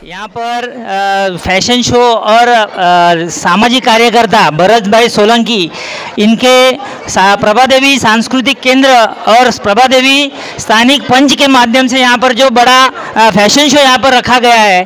यहाँ पर fashion show और सामाजिक कार्यकर्ता भरत भाई सोलंकी, इनके प्रभा देवी सांस्कृतिक केंद्र और प्रभा देवी स्थानिक पंच के माध्यम से यहाँ पर जो बड़ा फैशन शो यहाँ पर रखा गया है,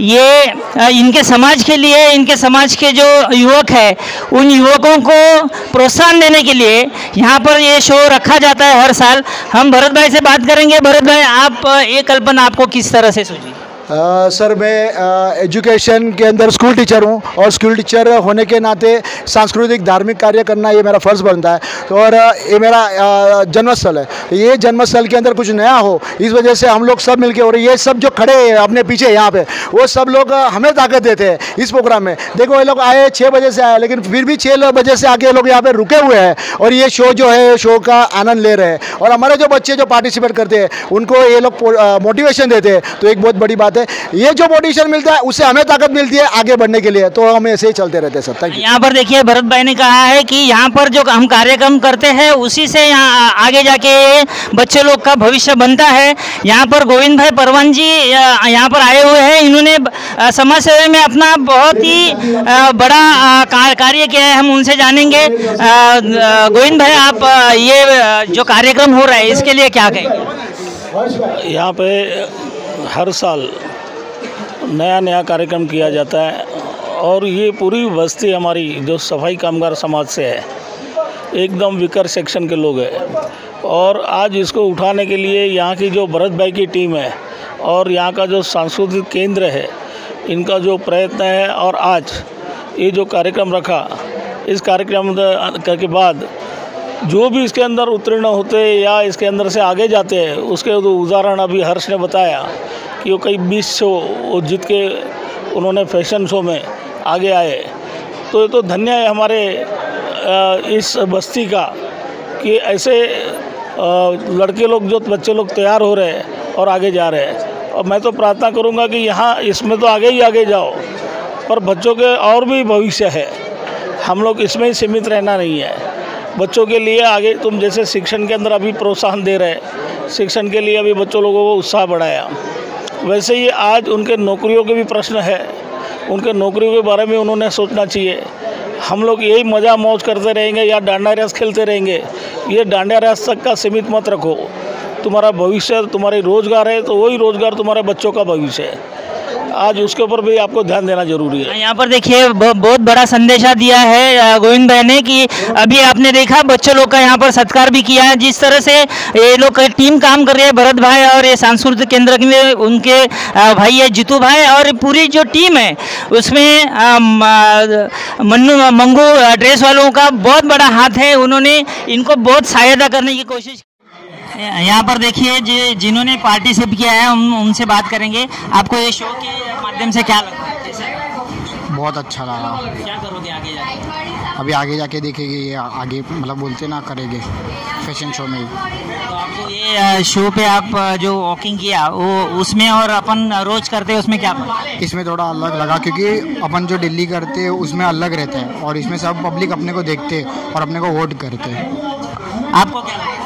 ये इनके समाज के लिए, इनके समाज के जो युवक है उन युवकों को प्रोत्साहन देने के लिए यहाँ पर ये शो रखा जाता है हर साल। हम भरत भाई से बात करेंगे। भरत भाई, आप ये कल्पना आपको किस तरह से सूझी? सर, मैं एजुकेशन के अंदर स्कूल टीचर हूँ और स्कूल टीचर होने के नाते सांस्कृतिक धार्मिक कार्य करना ये मेरा फ़र्ज़ बनता है। तो और ये मेरा जन्मस्थल है। ये जन्मस्थल के अंदर कुछ नया हो, इस वजह से हम लोग सब मिलके, और ये सब जो खड़े हैं अपने पीछे यहाँ पे, वो सब लोग हमें ताकत देते हैं इस प्रोग्राम में। देखो, ये लोग आए 6 बजे से आए, लेकिन फिर भी 6 बजे से आके लोग यहाँ पे रुके हुए हैं और ये शो जो है, शो का आनंद ले रहे हैं। और हमारे जो बच्चे जो पार्टिसिपेट करते हैं उनको ये लोग मोटिवेशन देते हैं, तो एक बहुत बड़ी बात है। ये जो मोटिवेशन मिलता है उससे हमें ताकत मिलती है आगे बढ़ने के लिए, तो हम ऐसे ही चलते रहते हैं सर। Thank you. यहाँ पर देखिए, भरत भाई ने कहा है कि यहाँ पर जो हम कार्यक्रम करते हैं उसी से यहाँ आगे जाके बच्चे लोग का भविष्य बनता है। यहाँ पर गोविंद भाई परवान जी यहाँ पर आए हुए हैं। इन्होंने समाज सेवा में अपना बहुत ही बड़ा कार्य किया है, हम उनसे जानेंगे। गोविंद भाई, आप ये जो कार्यक्रम हो रहा है इसके लिए क्या कहेंगे? यहाँ पे हर साल नया नया कार्यक्रम किया जाता है और ये पूरी बस्ती हमारी जो सफाई कामगार समाज से है, एकदम विकर सेक्शन के लोग हैं। और आज इसको उठाने के लिए यहाँ की जो भरत भाई की टीम है और यहाँ का जो सांस्कृतिक केंद्र है, इनका जो प्रयत्न है, और आज ये जो कार्यक्रम रखा, इस कार्यक्रम के बाद जो भी इसके अंदर उत्तीर्ण होते या इसके अंदर से आगे जाते हैं, उसके उदाहरण अभी हर्ष ने बताया कि वो कई 20 शो वो जीत के उन्होंने फैशन शो में आगे आए। तो ये तो धन्य है हमारे इस बस्ती का कि ऐसे लड़के लोग, जो बच्चे लोग तैयार हो रहे हैं और आगे जा रहे हैं। और मैं तो प्रार्थना करूंगा कि यहाँ इसमें तो आगे ही आगे जाओ, पर बच्चों के और भी भविष्य है। हम लोग इसमें ही सीमित रहना नहीं है। बच्चों के लिए आगे, तुम जैसे शिक्षण के अंदर अभी प्रोत्साहन दे रहे, शिक्षण के लिए अभी बच्चों लोगों को उत्साह बढ़ाया, वैसे ही आज उनके नौकरियों के भी प्रश्न है। उनके नौकरियों के बारे में उन्होंने सोचना चाहिए। हम लोग यही मज़ा मौज करते रहेंगे या डांडिया रेस खेलते रहेंगे, ये डांडिया रेस तक का सीमित मत रखो। तुम्हारा भविष्य, तुम्हारी रोज़गार है, तो वही रोज़गार तुम्हारे बच्चों का भविष्य है। आज उसके ऊपर भी आपको ध्यान देना जरूरी है। यहाँ पर देखिए, बहुत बड़ा संदेशा दिया है गोविंद भाई ने कि अभी आपने देखा बच्चों लोग का यहाँ पर सत्कार भी किया है। जिस तरह से ये लोग टीम काम कर रही है, भरत भाई और ये सांस्कृतिक केंद्र में उनके भाई है जीतू भाई, और पूरी जो टीम है उसमें मन्नू मंगू ड्रेस वालों का बहुत बड़ा हाथ है। उन्होंने इनको बहुत सहायता करने की कोशिश। यहाँ पर देखिए, जिन्होंने पार्टिसिपेट किया है उनसे बात करेंगे। आपको ये शो के माध्यम से क्या लगता है? कैसे? बहुत अच्छा लगा। क्या करोगे आगे जाके? अभी आगे जाके देखेंगे, ये आगे मतलब बोलते ना करेंगे फैशन शो में। तो आपको ये शो पे आप जो वॉकिंग किया वो उसमें और अपन रोज करते हैं उसमें क्या फर्क है? इसमें थोड़ा अलग लगा, क्योंकि अपन जो दिल्ली करते हैं उसमें अलग रहते हैं और इसमें सब पब्लिक अपने को देखते हैं और अपने को वोट करते हैं। आपको क्या लगता है?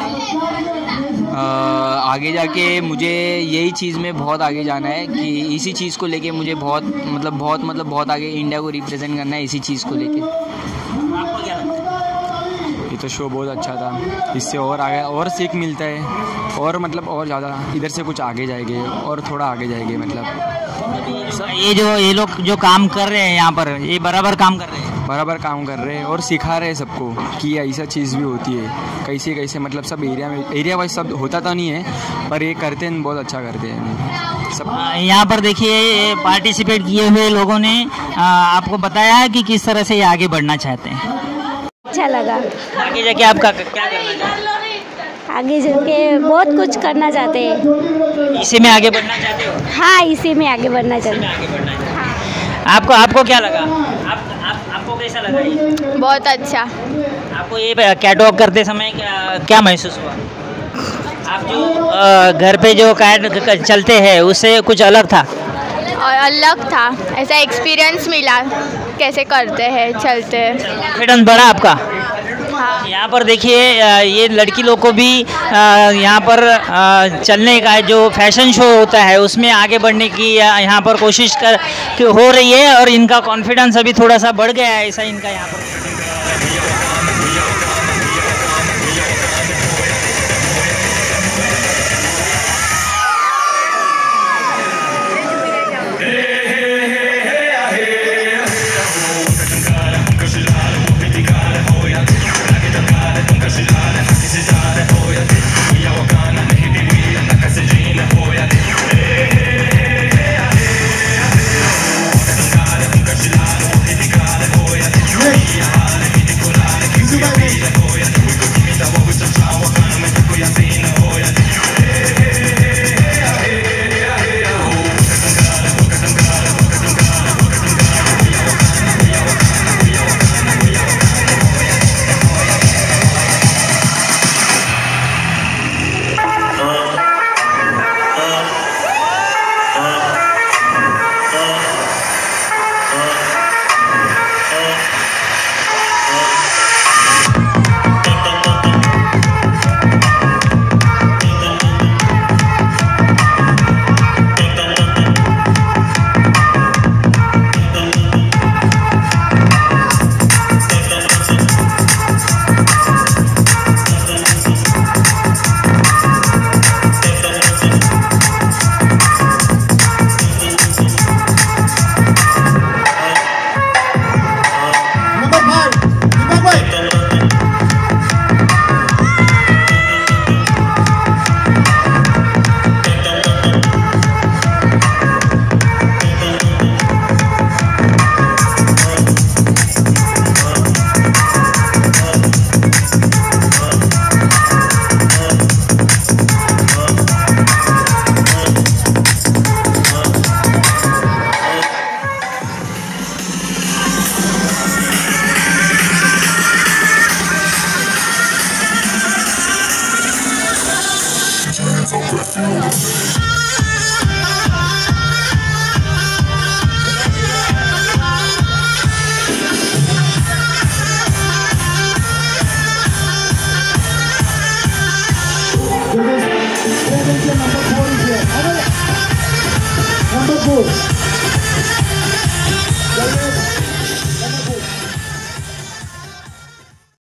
आगे जाके मुझे यही चीज़ में बहुत आगे जाना है कि इसी चीज़ को लेके मुझे बहुत आगे इंडिया को रिप्रेजेंट करना है इसी चीज़ को लेके। आपको क्या लगता है? ये तो शो बहुत अच्छा था, इससे और आगे और सीख मिलता है और मतलब और ज़्यादा इधर से कुछ आगे जाएंगे और थोड़ा आगे जाएंगे। मतलब ये लोग जो काम कर रहे हैं यहाँ पर, ये बराबर काम कर रहे हैं, बराबर काम कर रहे हैं और सिखा रहे हैं सबको कि ऐसा चीज़ भी होती है, कैसे मतलब सब एरिया वाइज सब होता तो नहीं है, पर ये करते हैं, बहुत अच्छा करते हैं सब। यहाँ पर देखिए, पार्टिसिपेट किए हुए लोगों ने आपको बताया है कि किस तरह से ये आगे बढ़ना चाहते हैं। अच्छा लगा। आगे जाके आपका क्या करना चाहते हैं? आगे जाके बहुत कुछ करना चाहते हैं। इसी में आगे बढ़ना चाहते हो? हाँ, इसी में आगे बढ़ना चाहते हैं। आगे बढ़ना है। आपको क्या लगा? आपको कैसा लगा ये? बहुत अच्छा। आपको ये कैटवॉक करते समय क्या महसूस हुआ? आप जो घर पे जो कैट चलते हैं उससे कुछ अलग था? और अलग था, ऐसा एक्सपीरियंस मिला कैसे करते हैं, चलते हैं। कॉन्फिडेंस बढ़ा आपका? हाँ। यहाँ पर देखिए ये लड़की लोग को भी यहाँ पर चलने का जो फैशन शो होता है उसमें आगे बढ़ने की यहाँ पर कोशिश हो रही है और इनका कॉन्फिडेंस अभी थोड़ा सा बढ़ गया है, ऐसा इनका यहाँ पर। Number 4.